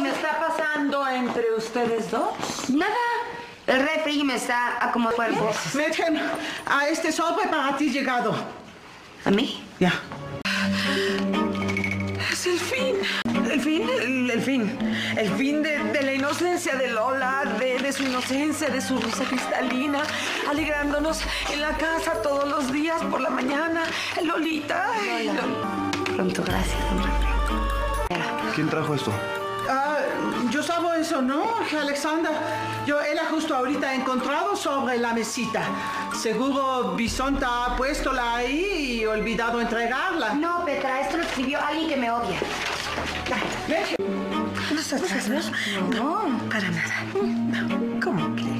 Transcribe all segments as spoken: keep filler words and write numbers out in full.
me está pasando entre ustedes dos? Nada. El refri me está acomodando cuerpo. Mädchen, a este sobre para ti llegado. ¿A mí? Ya. Es el fin. El fin, el, el fin. El fin de, de la inocencia de Lola, de, de su inocencia, de su risa cristalina, alegrándonos en la casa todos los días por la mañana. Lolita. Lola. Lol... Pronto, gracias, mamá. ¿Quién trajo esto? Ah, yo sabo eso, ¿no, Alexander? Yo, él ha justo ahorita encontrado sobre la mesita. Seguro Bisonta ha puestola ahí y olvidado entregarla. No, Petra, esto lo escribió alguien que me odia. Ven. ¿Nosotras dos? No, para nada. No. ¿Cómo crees?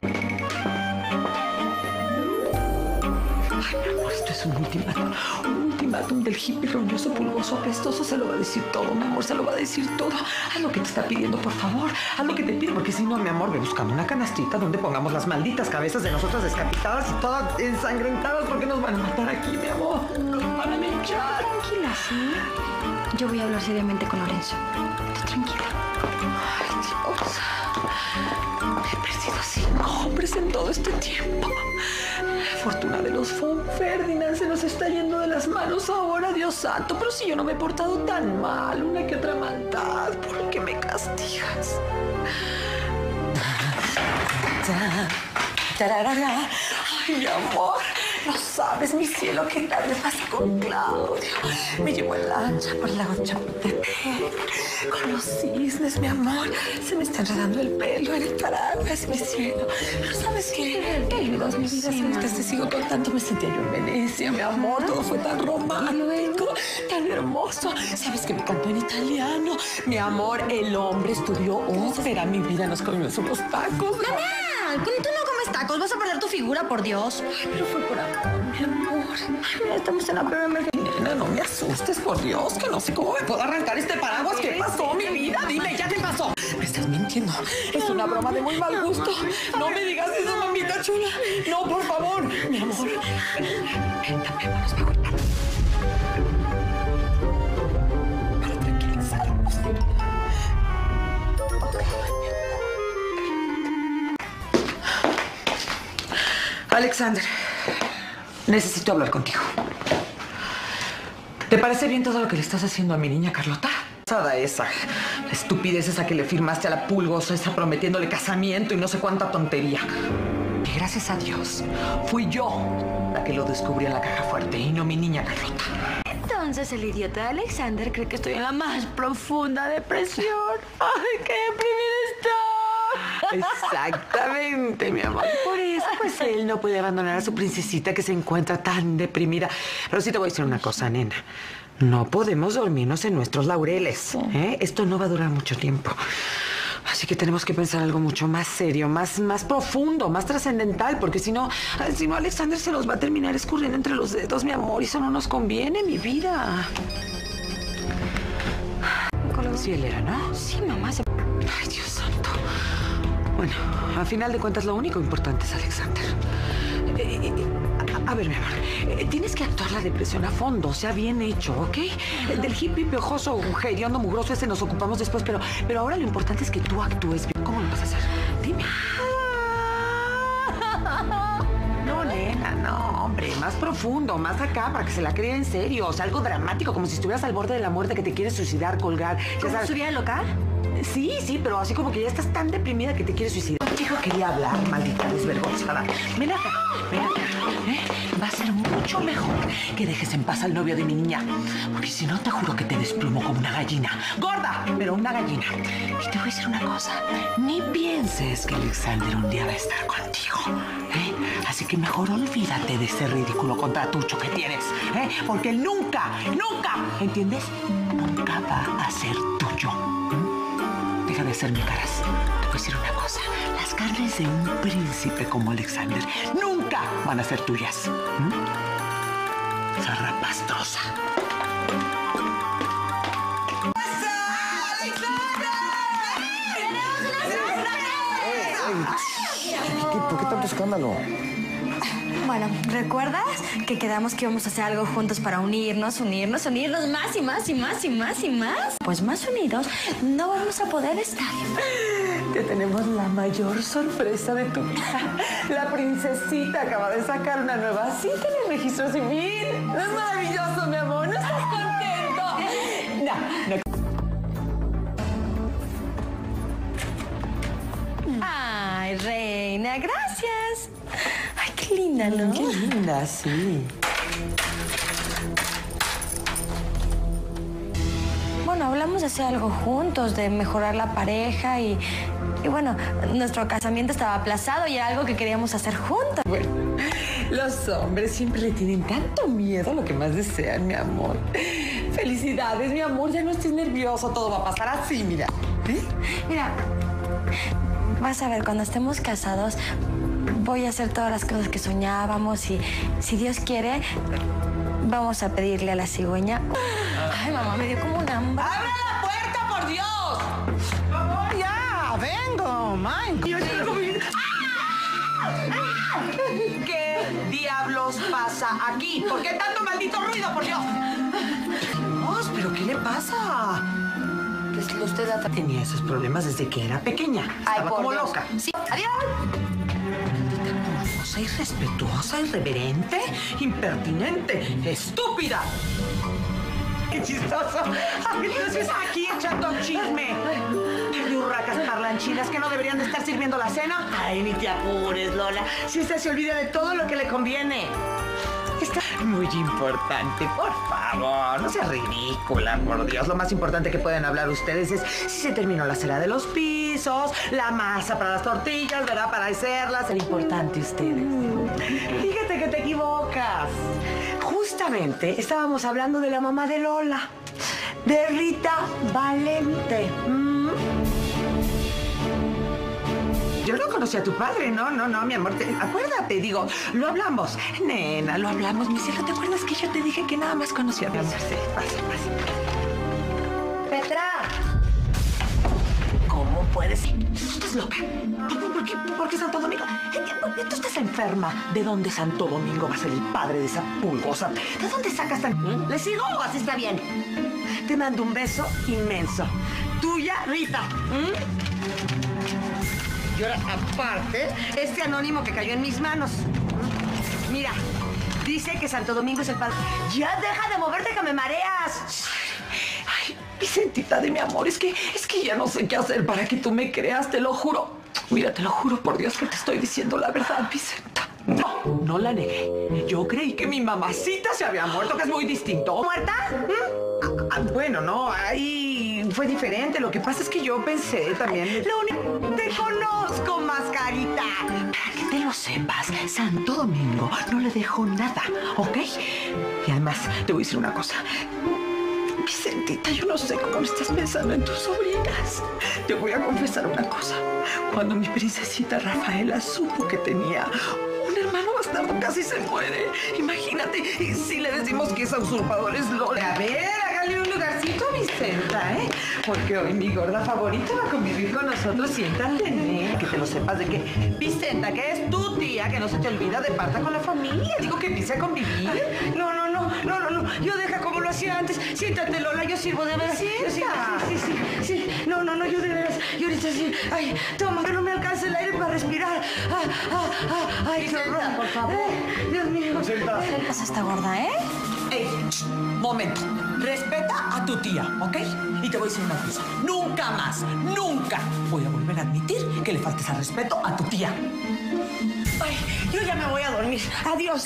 Ay, mi amor, esto es un ultimátum. Un ultimátum del hippie roñoso, pulgoso, apestoso. Se lo va a decir todo, mi amor, se lo va a decir todo. Haz lo que te está pidiendo, por favor. Haz lo que te pide, porque si no, mi amor, ve buscando una canastita donde pongamos las malditas cabezas de nosotras descapitadas y todas ensangrentadas, porque nos van a matar aquí, mi amor. Nos van a linchar. Tranquila, ¿sí? Yo voy a hablar seriamente con Lorenzo. Tú tranquila. Ay, Dios. He perdido cinco hombres en todo este tiempo. La fortuna de los von Ferdinand se nos está yendo de las manos ahora, Dios santo. Pero si yo no me he portado tan mal, una que otra maldad, ¿por qué me castigas? Ay, mi amor, no sabes, mi cielo, qué tarde pasé con Claudio. Me llevó en lancha por el lago Chapultepec con los cisnes, mi amor. Se me está enredando el pelo en el paraguas, mi cielo. Pero ¿sabes qué? Qué lindo es mi vida. Si ahorita te sigo contando, me sentía yo en Venecia, mi amor. Todo fue tan romántico, tan hermoso. ¿Sabes que me cantó en italiano? Mi amor, el hombre estudió ópera. Mi vida nos comimos unos tacos. ¡Mamá! Tú no comes tacos. Vas a perder tu figura, por Dios. Ay, pero fue por amor, mi amor. Ay, mira, estamos en la peor emergencia. Nena, no me asustes, por Dios, que no sé cómo me puedo arrancar este paraguas. ¿Qué pasó, mi vida? Dime, ¿ya qué pasó? Me estás mintiendo. Es una broma de muy mal gusto. No me digas eso, mamita chula. No, por favor. Mi amor. Ven, tapémonos, mi amor. Para tranquilizarnos. Alexander, necesito hablar contigo. ¿Te parece bien todo lo que le estás haciendo a mi niña Carlota? Esa, la estupidez esa que le firmaste a la pulgosa, esa prometiéndole casamiento y no sé cuánta tontería. Que gracias a Dios fui yo la que lo descubrí en la caja fuerte y no mi niña Carlota. Entonces el idiota de Alexander cree que estoy en la más profunda depresión. ¡Ay, qué deprimida está! Exactamente, mi amor. Por eso, pues, él no puede abandonar a su princesita que se encuentra tan deprimida. Pero sí te voy a decir una cosa, nena. No podemos dormirnos en nuestros laureles, ¿eh? Esto no va a durar mucho tiempo. Así que tenemos que pensar algo mucho más serio, más, más profundo, más trascendental, porque si no, si no, Alexander se nos va a terminar escurriendo entre los dedos, mi amor, y eso no nos conviene, mi vida. Sí, él era, ¿no? Sí, mamá. Se... Ay, Dios santo. Bueno, a final de cuentas, lo único importante es Alexander. Eh, a, a ver, mi amor, eh, tienes que actuar la depresión a fondo, o sea, bien hecho, ¿ok? El del hippie piojoso, hediondo, mugroso, ese nos ocupamos después, pero, pero ahora lo importante es que tú actúes bien. ¿Cómo lo vas a hacer? Dime. No, nena, no, hombre, más profundo, más acá, para que se la crea en serio, o sea, algo dramático, como si estuvieras al borde de la muerte, que te quieres suicidar, colgar. ¿Cómo subir al local? Sí, sí, pero así como que ya estás tan deprimida que te quieres suicidar. Contigo quería hablar, maldita desvergonzada. Ven acá, ven acá. ¿Eh? Va a ser mucho mejor que dejes en paz al novio de mi niña. Porque si no, te juro que te desplumo como una gallina. ¡Gorda! Pero una gallina. Y te voy a decir una cosa. Ni pienses que Alexander un día va a estar contigo. ¿Eh? Así que mejor olvídate de ese ridículo contratucho que tienes. ¿Eh? Porque él nunca, nunca, ¿entiendes? Nunca va a ser tuyo. ¿Mm? Deja de hacerme caras. Te voy a decir una cosa. Las carnes de un príncipe como Alexander nunca van a ser tuyas. ¿Mm? Zarrapastrosa. ¿Por qué tanto escándalo? Bueno, ¿recuerdas que quedamos que íbamos a hacer algo juntos para unirnos, unirnos, unirnos más y más y más y más y más? Pues más unidos no vamos a poder estar. Te tenemos la mayor sorpresa de tu vida. La princesita acaba de sacar una nueva cita en el registro civil. Es maravilloso, mi amor. ¿No estás contento? No, no. Ay, reina, gracias. Ay, qué linda, ¿no? Qué linda, sí. Bueno, hablamos de hacer algo juntos, de mejorar la pareja y... Y bueno, nuestro casamiento estaba aplazado y era algo que queríamos hacer juntos. Bueno, los hombres siempre le tienen tanto miedo a lo que más desean, mi amor. Felicidades, mi amor. Ya no estés nervioso. Todo va a pasar así, mira. ¿Eh? Mira, vas a ver, cuando estemos casados, voy a hacer todas las cosas que soñábamos y, si Dios quiere, vamos a pedirle a la cigüeña. Ay, mamá, me dio como un hambre. ¡Abre la puerta, por Dios! ¡Vamos ya! ¡Vengo, Mike! ¿Qué diablos pasa aquí? ¿Por qué tanto maldito ruido, por Dios? Dios, ¿pero qué le pasa? Pues usted ha... Tenía esos problemas desde que era pequeña. Estaba Ay, por como Dios. loca. Sí, adiós. Cosa irrespetuosa, irreverente, impertinente, estúpida. ¡Qué chistoso! Entonces aquí echando chisme. De urracas parlanchinas que no deberían de estar sirviendo la cena. Ay, ni te apures, Lola. Si usted se olvida de todo lo que le conviene. Está muy importante, por favor. No sea ridícula, por Dios. Lo más importante que pueden hablar ustedes es si se terminó la cera de los pisos, la masa para las tortillas, ¿verdad? Para hacerlas. Es importante ustedes. Fíjate que te equivocas. Justamente estábamos hablando de la mamá de Lola, de Rita Valente. ¿Mm? Yo no conocí a tu padre, no, no, no, mi amor. Te, acuérdate, digo, lo hablamos. Nena, lo hablamos, mi cielo. ¿Te acuerdas que yo te dije que nada más conocía a mi amor? Sí, pasa, pasa. Petra. ¿Cómo puedes? Estás loca. ¿Por qué, por qué Santo Domingo? Tú estás enferma. ¿De dónde Santo Domingo va a ser el padre de esa pulgosa? ¿De dónde sacas tan...? ¿Le sigo o así está bien? Te mando un beso inmenso. Tuya, Rita. ¿Mm? Y ahora, aparte, este anónimo que cayó en mis manos. Mira, dice que Santo Domingo es el padre. ¡Ya deja de moverte que me mareas! Ay, Vicentita de mi amor, es que, es que ya no sé qué hacer para que tú me creas, te lo juro. Mira, te lo juro por Dios que te estoy diciendo la verdad, Vicenta. No, no la negué. Yo creí que mi mamacita se había muerto, que es muy distinto. ¿Muerta? ¿Mm? Ah, bueno, no, ahí fue diferente. Lo que pasa es que yo pensé también... Lo único... ¡Te conozco, mascarita! Para que te lo sepas, Santo Domingo no le dejó nada, ¿ok? Y además, te voy a decir una cosa. Vicentita, yo no sé cómo estás pensando en tus sobrinas. Te voy a confesar una cosa. Cuando mi princesita Rafaela supo que tenía un hermano bastardo, casi se muere. Imagínate si le decimos que esa usurpadora es Lola. A ver, hágale un lugarcito a Vicenta, ¿eh? Porque hoy mi gorda favorita va a convivir con nosotros. Siéntate, ¿eh? Que te lo sepas de que Vicenta, que es tu tía, que no se te olvida de parta con la familia. Digo que empiece a convivir. No, no, no, no, no, no. Yo deja como lo hacía antes. Siéntate, Lola, yo sirvo de veras. Sienta. Sí, sí, sí, sí. No, no, no, yo de veras. Yo ahorita sí. Ay, toma, que no me alcance el aire para respirar. Ah, ah, ah, ay, qué horror. Por favor. Eh, Dios mío. ¿Qué pasa esta gorda, eh? Ey, ch, momento. Respeta a tu tía, ¿ok? Y te voy a decir una cosa. Nunca más, nunca voy a volver a admitir que le faltes al respeto a tu tía. Ay, yo ya me voy a dormir. Adiós.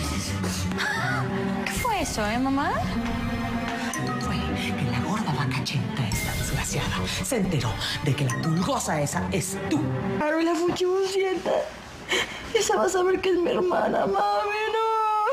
¿Qué fue eso, eh, mamá? Fue que la gorda vacachenta, esta desgraciada, se enteró de que la pulgosa esa es tú. Ahora la fuchibucieta. Esa va a saber que es mi hermana, mami, no.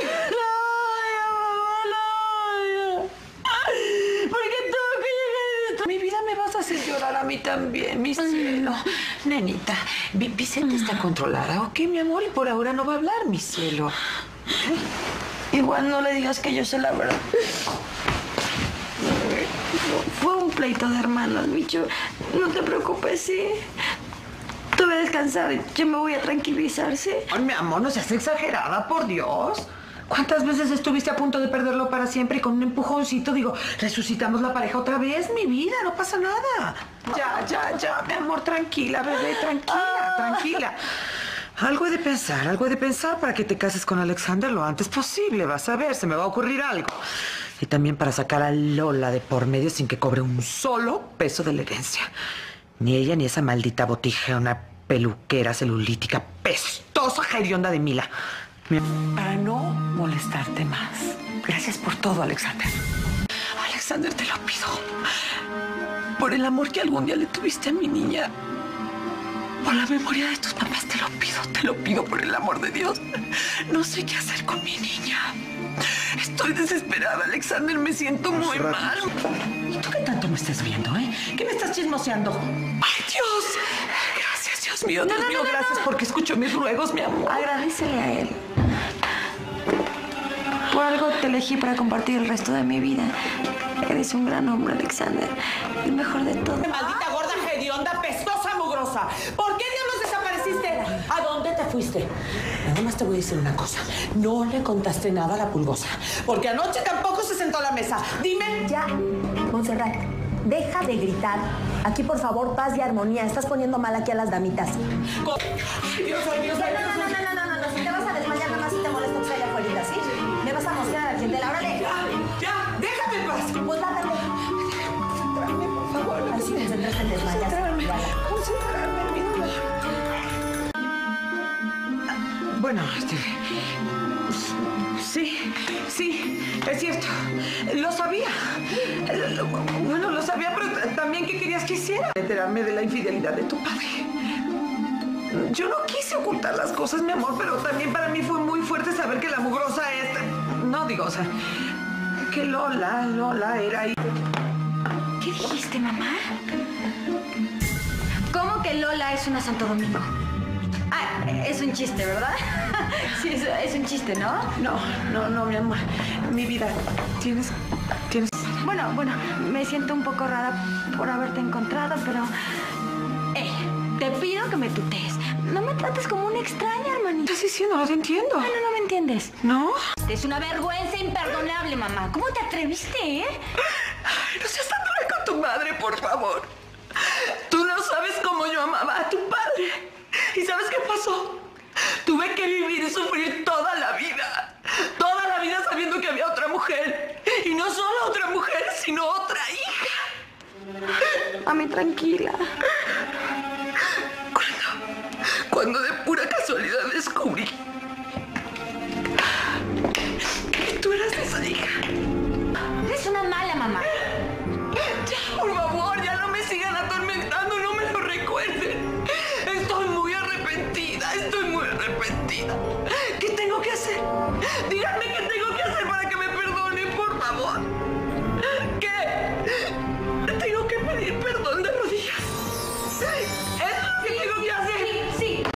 Hacer llorar a mí también, mi cielo. Nenita, Vi- Vicente está controlada, ¿ok, mi amor? Y por ahora no va a hablar, mi cielo. Igual no le digas que yo sé la verdad. Fue un pleito de hermanas, bicho. No te preocupes, sí. Tú ve a descansar, yo me voy a tranquilizar, ¿sí? Ay, mi amor, no seas exagerada, por Dios. ¿Cuántas veces estuviste a punto de perderlo para siempre y con un empujoncito, digo, resucitamos la pareja otra vez, mi vida, no pasa nada? Ya, ya, ya, mi amor, tranquila, bebé, tranquila, tranquila. Algo he de pensar, algo he de pensar para que te cases con Alexander lo antes posible, vas a ver, se me va a ocurrir algo. Y también para sacar a Lola de por medio sin que cobre un solo peso de la herencia. Ni ella ni esa maldita botija, una peluquera celulítica pestosa hedionda de Mila. Para no molestarte más. Gracias por todo, Alexander. Alexander, te lo pido. Por el amor que algún día le tuviste a mi niña. Por la memoria de tus papás, te lo pido, te lo pido por el amor de Dios. No sé qué hacer con mi niña. Estoy desesperada, Alexander, me siento muy mal. ¿Y tú qué tanto me estás viendo, eh? ¿Qué me estás chismoseando? ¡Ay, Dios! Gracias, Dios mío, Dios No, no, mío, no, no, gracias no. porque escuchó mis ruegos, mi amor. Agradecele a él. Por algo te elegí para compartir el resto de mi vida. Eres un gran hombre, Alexander. El mejor de todos. Maldita gorda hedionda, pestosa, mugrosa. ¿Por qué diablos desapareciste? ¿A dónde te fuiste? Nada más te voy a decir una cosa. No le contaste nada a la pulgosa. Porque anoche tampoco se sentó a la mesa. Dime. Ya, Montserrat, deja de gritar. Aquí, por favor, paz y armonía. Estás poniendo mal aquí a las damitas. Con... Ay, Dios, ay, Dios, ay, No, no, Dios. no, no, no, no, no, no. Si te vas a desmayar, nada más si te molesta que haya afuera, ¿sí? Me vas a mostrar a la gente. ¡Órale! Ya, ya, déjame en paz. Pues lárgate. Concentrarme, por favor. Así concentrarse en desmayar. Concentrarme, concentrarme, mi vida. Bueno, este... Sí, sí, es cierto. Lo sabía. Bueno, lo sabía, pero también que querías que hiciera. Enterarme de la infidelidad de tu padre. Yo no quise ocultar las cosas, mi amor, pero también para mí fue muy fuerte saber que la mugrosa es... No, digo, o sea, que Lola, Lola era ahí. ¿Qué dijiste, mamá? ¿Cómo que Lola es una Santo Domingo? Ah, es un chiste, ¿verdad? Sí, es, es un chiste, ¿no? No, no, no, mi amor. Mi vida, tienes... tienes... Bueno, bueno, me siento un poco rara por haberte encontrado, pero... Eh, te pido que me tutees. No me trates como una extraña, ¿Qué hermanita. estás diciendo? No te entiendo. No, no, no me entiendes. ¿No? Es una vergüenza imperdonable, mamá. ¿Cómo te atreviste, eh? Ay, no seas tan dura con tu madre, por favor. Tú no sabes cómo yo amaba a tu padre. ¿Y sabes qué pasó? Tuve que vivir y sufrir toda la vida. Toda la vida sabiendo que había otra mujer. Y no solo otra mujer, sino otra hija. Mami, tranquila. Cuando, cuando de pura casualidad descubrí que tú eras esa hija. Eres una mala mamá. Ya, por favor, ya no me sigan atormentando, no me lo recuerden. Estoy muy arrepentida, estoy muy arrepentida. ¿Qué tengo que hacer? Díganme qué tengo que hacer para